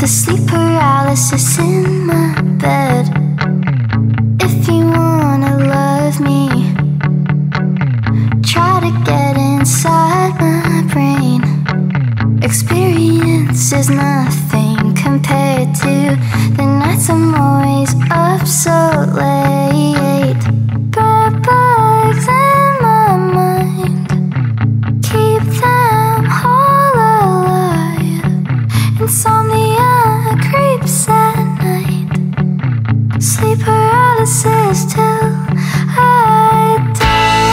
the sleep paralysis in my bed. If you wanna love me, try to get inside my brain. Experience is nothing compared to the nights I'm always up so late. Bird bugs in my mind, keep them all alive. Insomnia creeps at night, sleep paralysis till I die.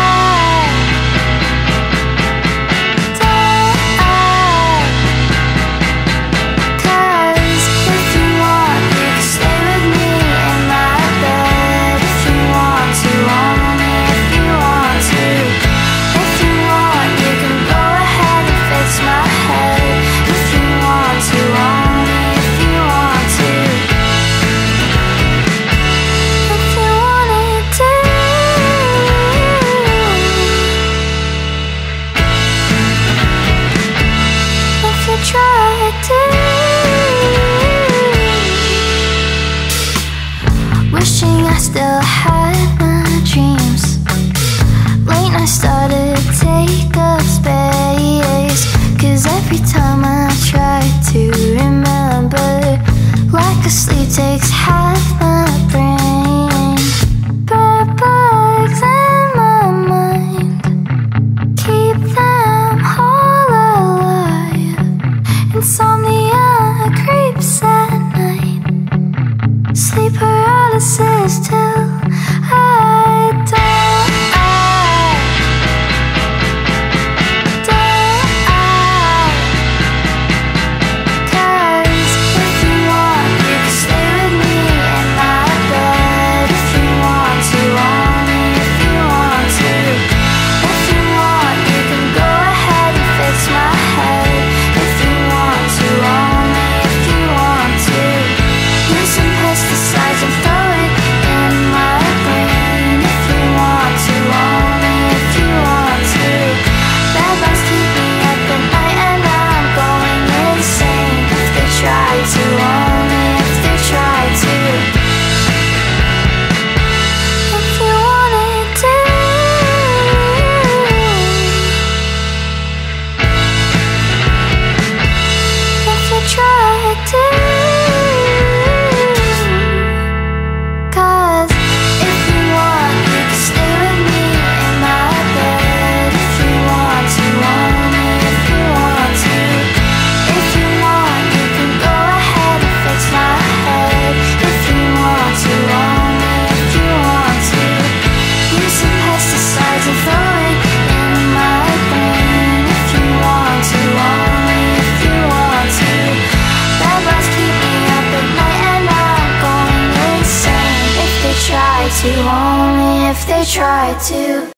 Cause if you want, you can stay with me in my bed. If you want to, only if you want to. If you want, you can go ahead and fix my head. If you want to, only if you want to. If you wanted to. If you tried to. Wishing I still had my dreams. Late night started to take up space. Cause every time I try to remember, lack of sleep takes half my brain. Bird bugs in my mind, keep them all alive. Insomnia creeps at night, sleep paralysis till I die. Cause if you want, you can stay with me in my bed. If you want to, only if you want to. If you want, you can go ahead and fix my head. If you want to, only if you want to. Use some pesticides and throw it in my brain. If you want to, only if you want to. Bad bugs keep me up at night and I'm going insane. If they try to, only if they try to. If you wanted to. If you tried to. Cause if you want, you can stay with me in my bed. If you want to, only if you want to. If you want, you can go ahead and fix my head. If you want to, only if you want to. Use some pesticides and throw it in my brain. If you want to, only if you want to. Bad bugs keep me up at night and I'm going insane. If they try to, only if they try to.